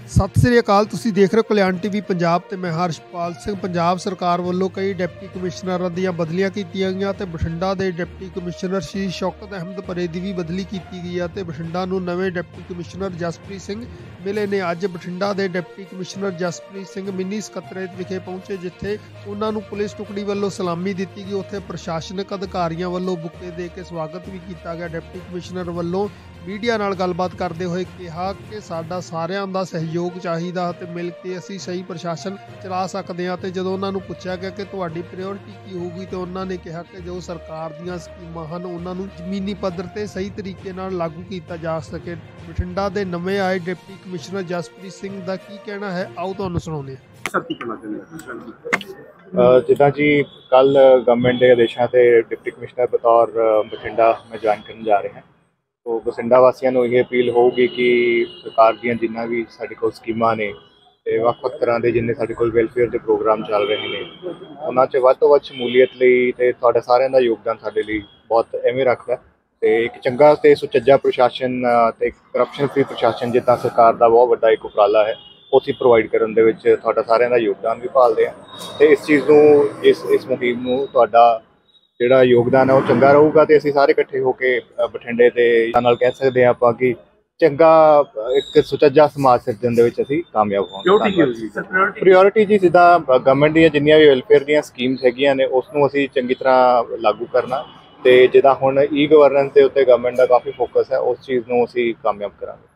ਸਤਿ ਸ੍ਰੀ ਅਕਾਲ। ਤੁਸੀਂ ਦੇਖ ਰਹੇ ਹੋ ਕਲਿਆਣ ਟੀਵੀ ਪੰਜਾਬ ਤੇ ਮੈਂ ਹਰਸ਼ਪਾਲ ਸਿੰਘ। ਪੰਜਾਬ ਸਰਕਾਰ ਵੱਲੋਂ ਕਈ ਡਿਪਟੀ ਕਮਿਸ਼ਨਰਾਂ ਦੀਆਂ ਬਦਲੀਆਂ ਕੀਤੀਆਂ ਗਈਆਂ ਤੇ ਬਠਿੰਡਾ ਦੇ ਡਿਪਟੀ ਕਮਿਸ਼ਨਰ ਸ਼੍ਰੀ ਸ਼ੌਕਤ ਅਹਿਮਦ ਪਰੇ ਦੀ ਵੀ ਬਦਲੀ ਕੀਤੀ ਗਈ ਹੈ ਤੇ ਬਠਿੰਡਾ ਨੂੰ ਨਵੇਂ ਡਿਪਟੀ ਕਮਿਸ਼ਨਰ ਜਸਪ੍ਰੀਤ ਸਿੰਘ ਮਿਲੇ ਨੇ। ਅੱਜ ਬਠਿੰਡਾ ਦੇ deputy commissioner Jaspreet Singh mini ਸਕੱਤਰੇਤ ਵਿਖੇ ਪਹੁੰਚੇ, ਜਿੱਥੇ ਉਹਨਾਂ ਨੂੰ ਪੁਲਿਸ ਟੁਕੜੀ ਵੱਲੋਂ ਸਲਾਮੀ ਦਿੱਤੀ ਗਈ। ਉੱਥੇ ਪ੍ਰਸ਼ਾਸਨਿਕ ਅਧਿਕਾਰੀਆਂ ਵੱਲੋਂ ਬੁੱਕੇ ਦੇ ਕੇ ਸਵਾਗਤ ਵੀ ਕੀਤਾ ਗਿਆ। ਡਿਪਟੀ ਕਮਿਸ਼ਨਰ ਵੱਲੋਂ ਮੀਡੀਆ ਨਾਲ ਗੱਲਬਾਤ ਕਰਦੇ ਹੋਏ ਕਿਹਾ ਕਿ ਸਾਡਾ ਸਾਰਿਆਂ ਦਾ ਸਹਿਯੋਗ ਚਾਹੀਦਾ ਅਤੇ ਮਿਲ ਕੇ ਅਸੀਂ ਸਹੀ ਪ੍ਰਸ਼ਾਸਨ ਚਲਾ ਸਕਦੇ ਹਾਂ। ਤੇ ਜਦੋਂ ਉਹਨਾਂ ਨੂੰ ਪੁੱਛਿਆ ਗਿਆ ਕਿ ਤੁਹਾਡੀ ਪ੍ਰਾਇਓਰਟੀ ਕੀ ਹੋਊਗੀ ਤੇ ਉਹਨਾਂ ਨੇ ਕਿਹਾ ਕਿ ਜੋ ਸਰਕਾਰ ਦੀਆਂ ਸਕੀਮਾਂ ਹਨ ਉਹਨਾਂ ਨੂੰ ਜ਼ਮੀਨੀ ਪੱਧਰ ਤੇ ਸਹੀ ਤਰੀਕੇ ਨਾਲ ਲਾਗੂ ਕੀਤਾ ਜਾ ਸਕੇ। ਬਠਿੰਡਾ ਦੇ ਨਵੇਂ ਆਏ ਡਿਪਟੀ ਕਮਿਸ਼ਨਰ ਜਸਪ੍ਰੀਤ ਸਿੰਘ ਦਾ ਕੀ ਕਹਿਣਾ ਹੈ, ਆਓ ਤੁਹਾਨੂੰ ਸੁਣਾਉਂਦੇ ਹਾਂ। ਜਿੱਦਾਂ ਜੀ ਕੱਲ ਗਵਰਨਮੈਂਟ ਦੇ ਆਦੇਸ਼ਾਂ ਤੇ ਡਿਪਟੀ ਕਮਿਸ਼ਨਰ ਬਤੌਰ ਬਠਿੰਡਾ ਮੈਂ ਜੁਆਇਨ ਕਰਨ ਜਾ ਰਿਹਾ। तो बठिंडा वासियों को ये अपील होगी कि सरकार ਦੀਆਂ जिन्ना भी साढ़े कोल स्कीमां ने ते ਵੱਖ-ਵੱਖ तरह के जिन्ने साढ़े कोल वेलफेयर के प्रोग्राम चल रहे हैं उन्हां 'च ਵੱਧ ਤੋਂ ਵੱਧ शमूलीयत ਲਈ ਤੇ ਤੁਹਾਡਾ ਸਾਰਿਆਂ ਦਾ ਯੋਗਦਾਨ ਸਾਡੇ ਲਈ ਬਹੁਤ ਅਹਿਮੀਅਤ ਰੱਖਦਾ ਤੇ ਇੱਕ ਚੰਗਾ ਤੇ ਸੁਚੱਜਾ ਪ੍ਰਸ਼ਾਸਨ ਤੇ ਕਰਪਸ਼ਨ ਫ੍ਰੀ ਪ੍ਰਸ਼ਾਸਨ ਜਿੱਦਾਂ ਸਰਕਾਰ ਦਾ ਬਹੁਤ ਵੱਡਾ ਇੱਕ ਉਪਰਾਲਾ ਹੈ ਉਹ ਅਸੀਂ ਪ੍ਰੋਵਾਈਡ ਕਰਨ ਦੇ ਵਿੱਚ ਤੁਹਾਡਾ ਸਾਰਿਆਂ ਦਾ ਯੋਗਦਾਨ ਵੀ ਭਾਲਦੇ ਹਾਂ ਤੇ ਇਸ ਚੀਜ਼ ਨੂੰ ਇਸ ਮੁਹਿੰਮ ਨੂੰ ਤੁਹਾਡਾ ਜਿਹੜਾ ਯੋਗਦਾਨ ਹੈ ਉਹ ਚੰਗਾ ਰਹੂਗਾ ਤੇ ਅਸੀਂ ਸਾਰੇ ਇਕੱਠੇ ਹੋ ਕੇ ਬਠਿੰਡੇ ਦੇ ਨਾਲ ਕਹਿ ਸਕਦੇ ਹਾਂ ਆਪਾਂ ਕਿ ਚੰਗਾ ਇੱਕ ਸੁਚੱਜਾ ਸਮਾਜ ਸਿਰਜਣ ਦੇ ਵਿੱਚ ਅਸੀਂ ਕਾਮਯਾਬ ਹੋਵਾਂਗੇ। ਪ੍ਰਾਇਓਰਟੀ ਜੀ ਜਿੱਦਾਂ ਗਵਰਨਮੈਂਟ ਦੀਆਂ ਜਿੰਨੀਆਂ ਵੀ ਵੈਲਫੇਅਰ ਦੀਆਂ ਸਕੀਮਸ ਹੈਗੀਆਂ ਨੇ ਉਸ ਨੂੰ ਅਸੀਂ ਚੰਗੀ ਤਰ੍ਹਾਂ ਲਾਗੂ ਕਰਨਾ ਤੇ ਜਿੱਦਾਂ ਹੁਣ ਈ ਗਵਰਨੈਂਸ ਦੇ ਉੱਤੇ ਗਵਰਨਮੈਂਟ ਦਾ ਕਾਫੀ ਫੋਕਸ ਹੈ ਉਸ ਚੀਜ਼ ਨੂੰ ਅਸੀਂ ਕਾਮਯਾਬ ਕਰਾਂਗੇ।